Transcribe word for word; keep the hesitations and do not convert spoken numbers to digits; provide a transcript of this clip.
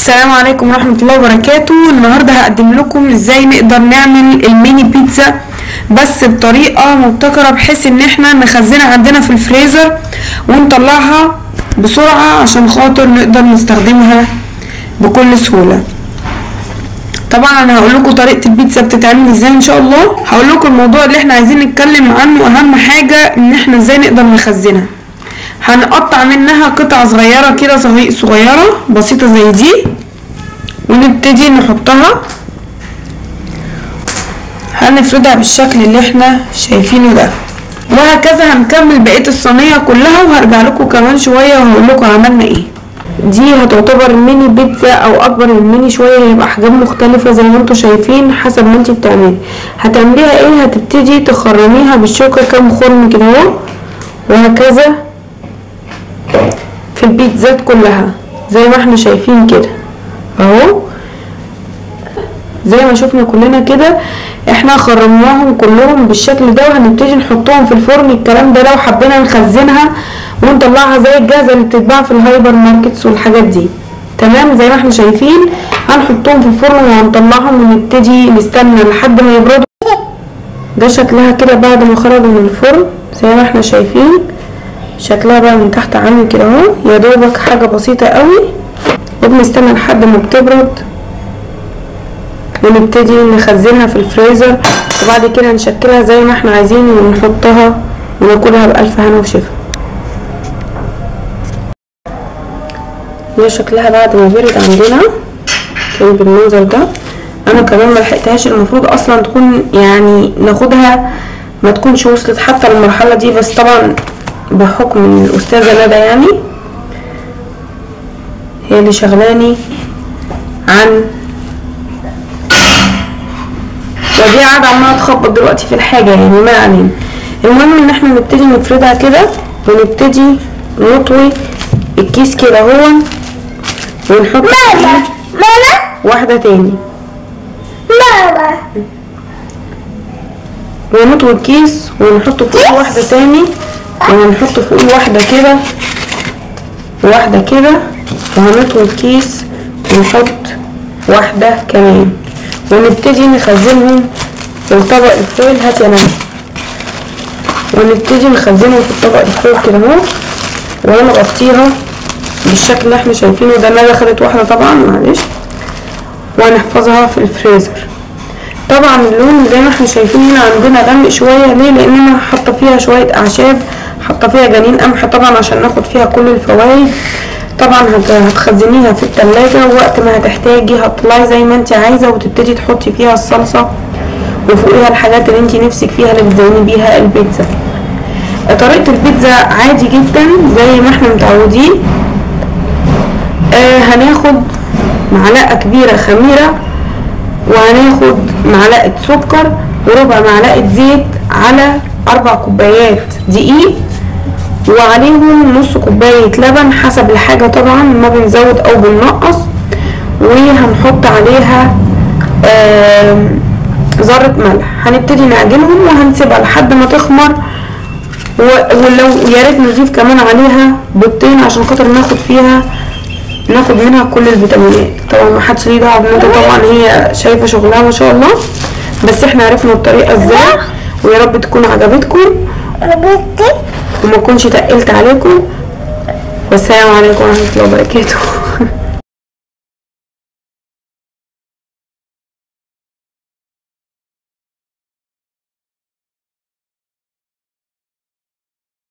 السلام عليكم ورحمة الله وبركاته. النهاردة هقدم لكم ازاي نقدر نعمل الميني بيتزا بس بطريقة مبتكرة، بحيث ان احنا نخزنها عندنا في الفريزر ونطلعها بسرعة عشان خاطر نقدر نستخدمها بكل سهولة. طبعا انا هقول لكم طريقة البيتزا بتتعمل ازاي ان شاء الله. هقول لكم الموضوع اللي احنا عايزين نتكلم عنه، اهم حاجة ان احنا ازاي نقدر نخزنها. هنقطع منها قطع صغيرة كده صغيرة بسيطة زي دي، ونبتدي نحطها هنفردها بالشكل اللي احنا شايفينه ده، وهكذا هنكمل بقية الصينية كلها، وهرجع لكم كمان شوية وهقول لكم عملنا ايه. دي هتعتبر ميني بيتزا او اكبر من ميني شوية، هيبقى احجام مختلفة زي ما انتوا شايفين حسب ما انتي بتعملي. هتعمليها ايه؟ هتبتدي تخرميها بالشوكة كام خرم كده اهو، وهكذا في البيتزات كلها زي ما احنا شايفين كده اهو، زي ما شفنا كلنا كده احنا خرمناهم كلهم بالشكل ده، وهنبتدي نحطهم في الفرن. الكلام ده لو حبينا نخزنها ونطلعها زي الجاهزه اللي بتتباع في الهايبر ماركتس والحاجات دي، تمام. زي ما احنا شايفين هنحطهم في الفرن وهنطلعهم ونبتدي نستنى لحد ما يبردوا. ده شكلها كده بعد ما خرجوا من الفرن، زي ما احنا شايفين شكلها بقى من تحت عامل كده اهو، يا دوبك حاجه بسيطه قوي، وبنستنى لحد ما بتبرد ونبتدي نخزنها في الفريزر، وبعد كده نشكلها زي ما احنا عايزين ونحطها وناكلها بألف هنا وشفا. ده شكلها بعد ما برد عندنا كان بالمنظر ده. انا كمان ملحقتهاش، المفروض اصلا تكون يعني ناخدها ما تكونش وصلت حتى للمرحله دي، بس طبعا بحكم الاستاذه ندى يعني هي اللي شغلاني عن ودي قاعده عماله تخبط دلوقتي في الحاجه يعني، ما علينا. المهم ان احنا نبتدي نفردها كده، ونبتدي نطوي الكيس كده اهو، ونحط ماما ماما واحده تاني ماما ونطوي الكيس ونحط فوقيه واحده تاني، ونحط فوقيه واحده كده واحده كده، وهنطوي الكيس ونحط واحده كمان، ونبتدي نخزنهم في الطبق الفويل. هات يا نانا. ونبتدي نخزنهم في الطبق الفويل كده اهو، ونغطيها بالشكل اللي احنا شايفينه ده. انا دخلت واحده طبعا معلش، وهنحفظها في الفريزر. طبعا اللون زي ما احنا شايفين هنا عندنا غامق شويه، ليه؟ لان انا حاطه فيها شويه اعشاب، حاطه فيها جنين قمح طبعا عشان ناخد فيها كل الفوائد. طبعا هتخزنيها في التلاجة، ووقت ما هتحتاجي هتطلعي زي ما انت عايزه، وتبتدي تحطي فيها الصلصه وفوقيها الحاجات اللي انت نفسك فيها اللي بتزيني بيها البيتزا. طريقه البيتزا عادي جدا زي ما احنا متعودين. آه هناخد معلقه كبيره خميره، وهناخد معلقه سكر، وربع معلقه زيت، على اربع كوبايات دقيق، وعليهم نص كوبايه لبن حسب الحاجه طبعا، ما بنزود او بننقص. وهنحط عليها ذره ملح. هنبتدي نعجنهم وهنسيبها لحد ما تخمر، ولو يا ريت نضيف كمان عليها بيضتين عشان خاطر ناخد فيها ناخد منها كل الفيتامينات. طبعا ما حدش ليه دعوه بندى، طبعا هي شايفه شغلها ما شاء الله، بس احنا عرفنا الطريقه ازاي، ويا رب تكون عجبتكم وما اكونش تقلت عليكم. والسلام عليكم ورحمه الله وبركاته.